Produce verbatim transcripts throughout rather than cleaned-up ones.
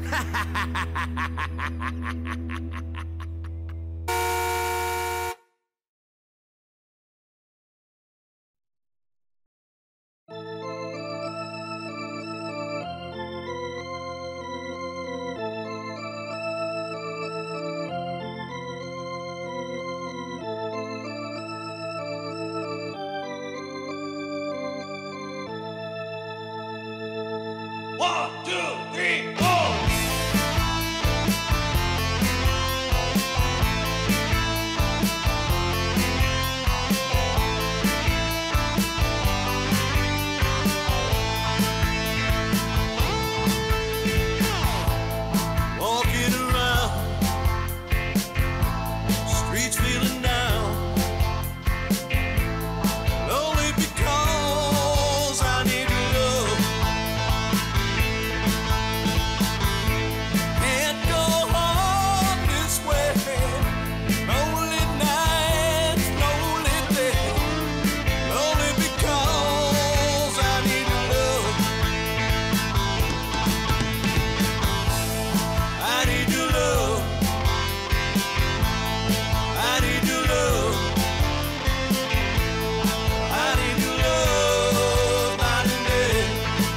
One, two, three, four! Walking around, streets feeling down, only because I need love. Can't go on this way, lonely nights, lonely days, only because I need love. I need your love. I need your love. I need your love night and day.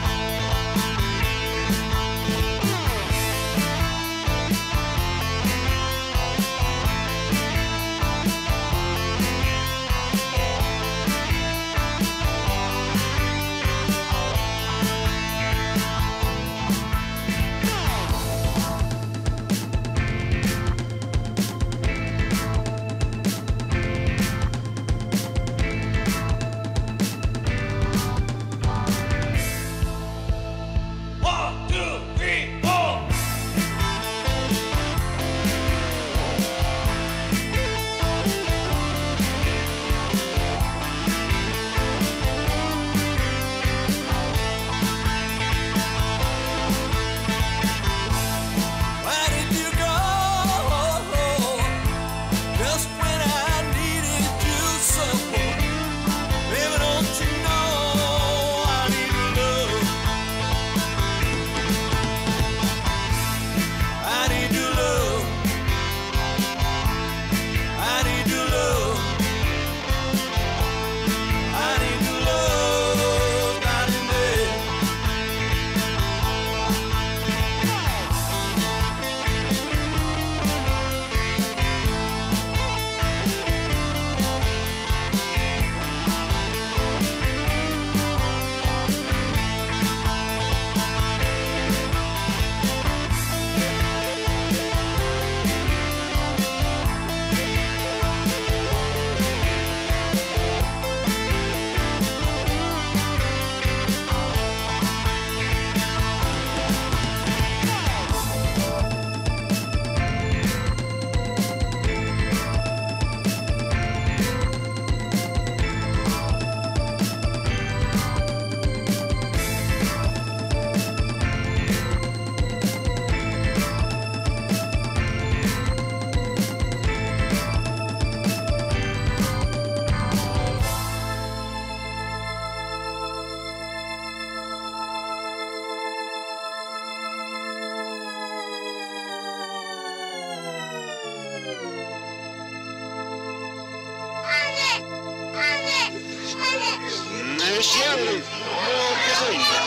One, two, three, four! Where did you go? Just when I needed you so. Baby, don't you know I need your love? I need your love. I need your love. I need your love night and day. Ne siamo, non che sei.